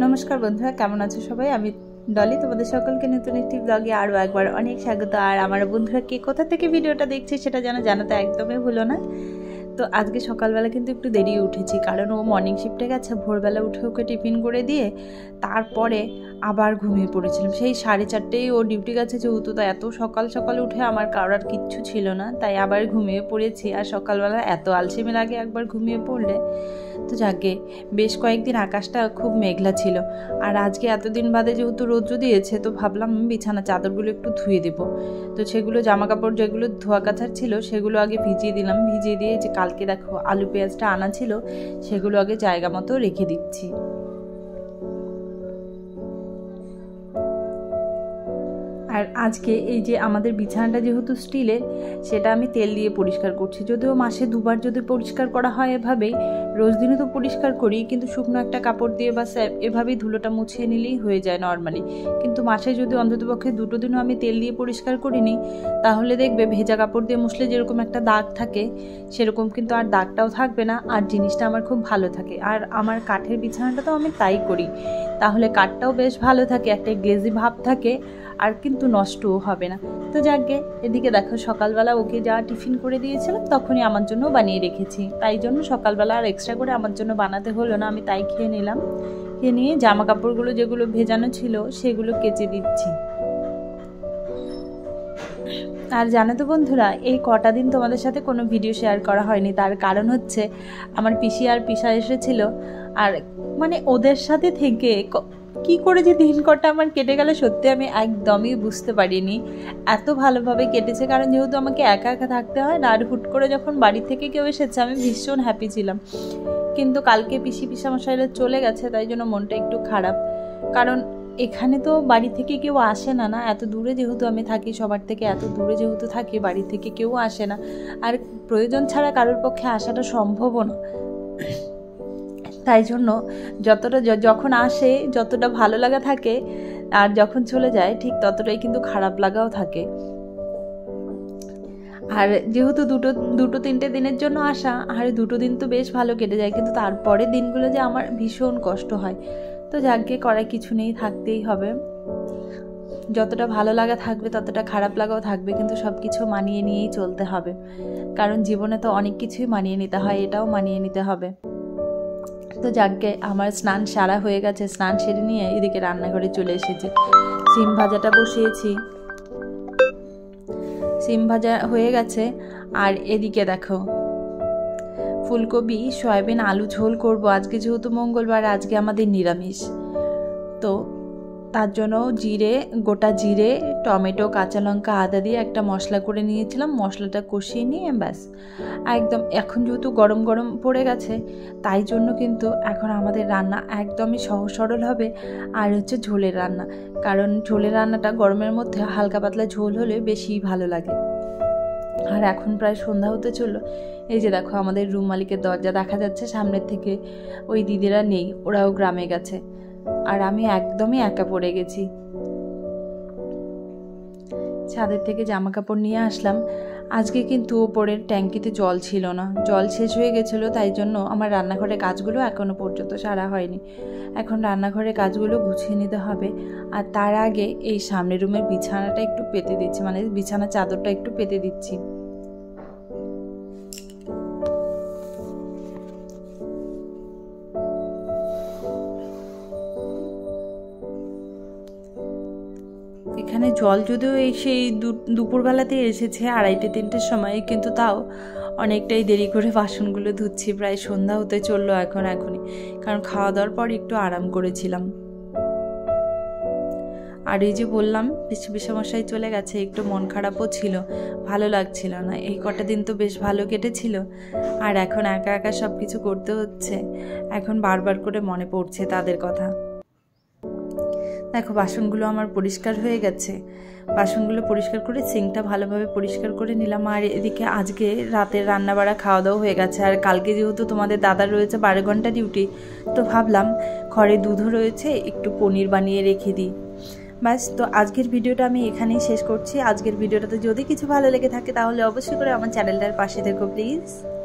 নমস্কার বন্ধুরা, কেমন আছো সবাই? আমি ডলি, তোমাদের সকলকে নতুন একটি ব্লগে আরও একবার অনেক স্বাগত। আর আমার বন্ধুরা কে কোথা থেকে ভিডিওটা দেখছে সেটা যেন জানাতে একদমই ভুলো না। তো আজকে সকালবেলা কিন্তু একটু দেরি উঠেছি, কারণ ও মর্নিং শিফটে গেছে। ভোরবেলা উঠে ওকে টিফিন করে দিয়ে তারপরে আবার ঘুমিয়ে পড়েছিলাম। সেই 4:30টায় ও ডিউটি গেছে যেহেতু, তো এত সকাল সকাল উঠে আমার কারোর কিচ্ছু ছিল না, তাই আবার ঘুমিয়ে পড়েছি। আর সকালবেলা এত আলসেমি লাগে একবার ঘুমিয়ে পড়লে। তো যাকে বেশ কয়েকদিন আকাশটা খুব মেঘলা ছিল, আর আজকে এতদিন বাদে যেহেতু রৌদ্র দিয়েছে, তো ভাবলাম বিছানা চাদরগুলো একটু ধুয়ে দেবো। তো সেগুলো জামা কাপড় যেগুলো ধোয়া কাচার ছিল সেগুলো আগে ভিজিয়ে দিলাম। ভিজিয়ে দিয়ে যে কালকে দেখো আলু পেঁয়াজটা আনা ছিল সেগুলো আগে জায়গা মতো রেখে দিচ্ছি। আর আজকে এই যে আমাদের বিছানাটা যেহেতু স্টিলের, সেটা আমি তেল দিয়ে পরিষ্কার করছি। যদিও মাসে 2বার যদি পরিষ্কার করা হয় এভাবেই, রোজ দিনে তো পরিষ্কার করি, কিন্তু শুকনো একটা কাপড় দিয়ে বা এভাবেই ধুলোটা মুছিয়ে নিলেই হয়ে যায় নর্মালি। কিন্তু মাসে যদি অন্ততপক্ষে 2টো দিনও আমি তেল দিয়ে পরিষ্কার করিনি, তাহলে দেখবে ভেজা কাপড় দিয়ে মুছলে যেরকম একটা দাগ থাকে সেরকম কিন্তু আর দাগটাও থাকবে না, আর জিনিসটা আমার খুব ভালো থাকে। আর আমার কাঠের বিছানাটা তো আমি তাই করি, তাহলে কাঠটাও বেশ ভালো থাকে, একটা গ্লেজি ভাব থাকে, আর কিন্তু নষ্টও হবে না। তো যাকে এদিকে দেখো সকালবেলা ওকে যা টিফিন করে দিয়েছিলাম তখনই আমার জন্য বানিয়ে রেখেছি, তাই জন্য সকালবেলা আর এক্সট্রা করে আমার জন্য বানাতে হলো না, আমি তাই খেয়ে নিলাম। খেয়ে নিয়ে জামা কাপড়গুলো যেগুলো ভেজানো ছিল সেগুলো কেচে দিচ্ছি। আর জানো তো বন্ধুরা, এই কটা দিন তোমাদের সাথে কোনো ভিডিও শেয়ার করা হয়নি, তার কারণ হচ্ছে আমার পিসি আর পিসা এসেছিল। আর মানে ওদের সাথে থেকে কি করে যে দিন কটা আমার কেটে গেল সত্যি আমি একদমই বুঝতে পারিনি। এত ভালোভাবে কেটেছে, কারণ যেহেতু আমাকে একা একা থাকতে হয় না, আর হুট করে যখন বাড়ি থেকে কেউ এসেছে আমি ভীষণ হ্যাপি ছিলাম। কিন্তু কালকে পিসামশাইরা চলে গেছে, তাই জন্য মনটা একটু খারাপ। কারণ এখানে তো বাড়ি থেকে কেউ আসে না, এত দূরে যেহেতু আমি থাকি, সবার থেকে এত দূরে যেহেতু থাকি, বাড়ি থেকে কেউ আসে না, আর প্রয়োজন ছাড়া কারোর পক্ষে আসাটা সম্ভবও না। তাই জন্য যতটা যখন আসে যতটা ভালো লাগা থাকে, আর যখন চলে যায় ঠিক ততটাই কিন্তু খারাপ লাগাও থাকে। আর যেহেতু দুটো 3টে দিনের জন্য আসা, আর 2টো দিন তো বেশ ভালো কেটে যায়, কিন্তু তারপরে দিনগুলো যে আমার ভীষণ কষ্ট হয়। তো যাকে করার কিছু নেই, থাকতেই হবে। যতটা ভালো লাগা থাকবে ততটা খারাপ লাগাও থাকবে, কিন্তু সব কিছু মানিয়ে নিয়েই চলতে হবে, কারণ জীবনে তো অনেক কিছুই মানিয়ে নিতে হয়, এটাও মানিয়ে নিতে হবে। তো যাকে আমার স্নান সারা হয়ে গেছে, স্নান সেরে নিয়ে এদিকে রান্নাঘরে চলে এসেছি। সিম ভাজাটা বসিয়েছি, সিম ভাজা হয়ে গেছে। আর এদিকে দেখো ফুলকপি সয়াবিন আলু ঝোল করব আজকে, যেহেতু মঙ্গলবার, আজকে আমাদের নিরামিষ। তো তার জন্য গোটা জিরে, টমেটো, কাঁচা লঙ্কা, আদা দিয়ে একটা মশলা করে নিয়েছিলাম। মশলাটা কষিয়ে নিয়ে ব্যাস একদম, এখন যেহেতু গরম গরম পড়ে গেছে, তাই জন্য কিন্তু এখন আমাদের রান্না একদমই সহজ সরল হবে। আর হচ্ছে ঝোলের রান্না, কারণ ঝোলের রান্নাটা গরমের মধ্যে হালকা পাতলা ঝোল হলে বেশি ভালো লাগে। আর এখন প্রায় সন্ধ্যা হতে চললো। এই যে দেখো আমাদের রুম মালিকের দরজা দেখা যাচ্ছে সামনের থেকে। ওই দিদিরা নেই, ওরাও গ্রামে গেছে, আর আমি একদমই একা পড়ে গেছি। ছাদের থেকে জামা কাপড় নিয়ে আসলাম। আজকে কিন্তু ওপরের ট্যাঙ্কিতে জল ছিল না, জল শেষ হয়ে গেছিলো, তাই জন্য আমার রান্নাঘরের কাজগুলো এখনো পর্যন্ত সারা হয়নি। এখন রান্নাঘরের কাজগুলো গুছিয়ে নিতে হবে। আর তার আগে এই সামনের রুমের বিছানাটা একটু পেতে দিচ্ছি, মানে বিছানা চাদরটা একটু পেতে দিচ্ছি। এখানে জল যদিও সেই দুপুরবেলাতে এসেছে 2:30-3টের সময়, কিন্তু তাও অনেকটাই দেরি করে বাসনগুলো ধুচ্ছি। প্রায় সন্ধ্যা হতে চললো এখনই, কারণ খাওয়া দাওয়ার পর একটু আরাম করেছিলাম। আর এই যে বললাম পিসামশাই চলে গেছে, একটু মন খারাপও ছিল, ভালো লাগছিল না। এই কটা দিন তো বেশ ভালো কেটেছিল, আর এখন একা একা সব কিছু করতে হচ্ছে। এখন বারবার করে মনে পড়ছে তাদের কথা। দেখো বাসনগুলো আমার পরিষ্কার হয়ে গেছে, বাসনগুলো পরিষ্কার করে সিঙ্কটা ভালোভাবে পরিষ্কার করে নিলাম। আর এদিকে আজকে রাতের রান্নাবাড়া খাওয়া দাওয়া হয়ে গেছে। আর কালকে যেহেতু তোমাদের দাদার রয়েছে 12 ঘন্টা ডিউটি, তো ভাবলাম ঘরে দুধও রয়েছে, একটু পনির বানিয়ে রেখে দিই। ব্যাস, তো আজকের ভিডিওটা আমি এখানেই শেষ করছি। আজকের ভিডিওটাতে যদি কিছু ভালো লেগে থাকে তাহলে অবশ্যই করে আমার চ্যানেলটার পাশে থেকো প্লিজ।